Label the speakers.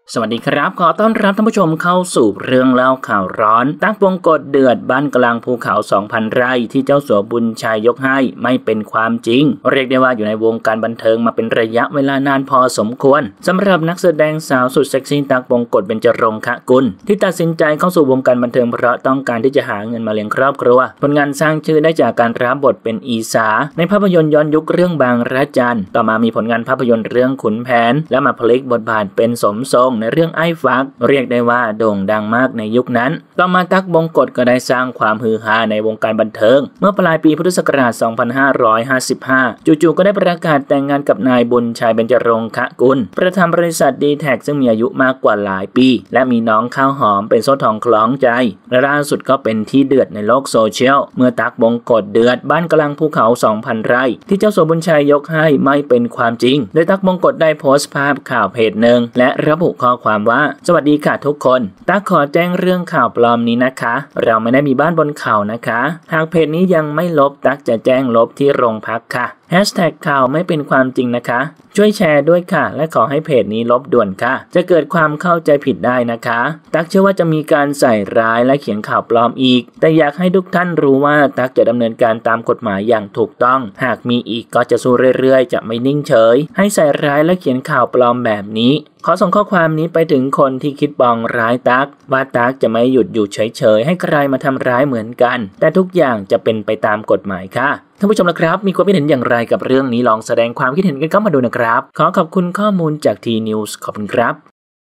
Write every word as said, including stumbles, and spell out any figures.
Speaker 1: สวัสดีครับขอต้อนรับท่านผู้ชมเข้าสู่เรื่องเล่าข่าวร้อนตั้งวงกฏเดือดบ้านกลางภูเขา สองพัน ไร่ที่เจ้าสัวบุญชัยยกให้ไม่เป็นความจริงเรียกได้ว่าอยู่ในวงการบันเทิงมาเป็นระยะเวลานานพอสมควรสำหรับนักแสดงสาวสุดเซ็กซี่ตั๊กบงกฎเบญจรงคกุลที่ตัดสินใจเข้าสู่วงการบันเทิงเพราะต้องการที่จะหาเงินมาเลี้ยงครอบครัวผลงานสร้างชื่อได้จากการรับบทเป็นอีสาในภาพยนตร์ย้อนยุคเรื่องบางระจันต่อมามีผลงานภาพยนตร์เรื่องขุนแผนและมาพลิกบทบาทเป็นสมทรงในเรื่องไอ้ฟ้าเรียกได้ว่าโด่งดังมากในยุคนั้นต่อมาตั๊กบงกฎก็ได้สร้างความฮือฮาในวงการบันเทิงเมื่อปลายปีพุทธศักราช สองพันห้าร้อยห้าสิบห้า จู่ๆก็ได้ประกาศแต่งงานกับนายบุญชัยเบญจรงคกุลประธานบริษัทดีแท็กซึ่งมีอายุมากกว่าหลายปีและมีน้องข้าวหอมเป็นโซ่ทองคล้องใจและล่าสุดก็เป็นที่เดือดในโลกโซเชียลเมื่อตั๊กบงกฎเดือดบ้านกลางภูเขา สองพัน ไร่ที่เจ้าสัวบุญชัยยกให้ไม่เป็นความจริงโดยตั๊กบงกฎได้โพสต์ภาพข่าวเพจหนึ่งและระบุข้อความว่าสวัสดีค่ะทุกคนตั๊กขอแจ้งเรื่องข่าวปลอมนี้นะคะเราไม่ได้มีบ้านบนเขานะคะหากเพจนี้ยังไม่ลบตั๊กจะแจ้งลบที่โรงพักค่ะแฮชแท็กข่าวไม่เป็นความจริงนะคะช่วยแชร์ด้วยค่ะและขอให้เพจนี้ลบด่วนค่ะจะเกิดความเข้าใจผิดได้นะคะตั๊กเชื่อว่าจะมีการใส่ร้ายและเขียนข่าวปลอมอีกแต่อยากให้ทุกท่านรู้ว่าตั๊กจะดำเนินการตามกฎหมายอย่างถูกต้องหากมีอีกก็จะสู้เรื่อยๆจะไม่นิ่งเฉยให้ใส่ร้ายและเขียนข่าวปลอมแบบนี้ขอส่งข้อความนี้ไปถึงคนที่คิดปองร้ายตั๊กว่าตั๊กจะไม่หยุดอยู่เฉยๆให้ใครมาทำร้ายเหมือนกันแต่ทุกอย่างจะเป็นไปตามกฎหมายค่ะท่านผู้ชมนะครับมีความคิดเห็นอย่างไรกับเรื่องนี้ลองแสดงความคิดเห็นกันเข้ามาดูนะครับขอขอบคุณข้อมูลจาก ที นิวส์ ขอบคุณครับ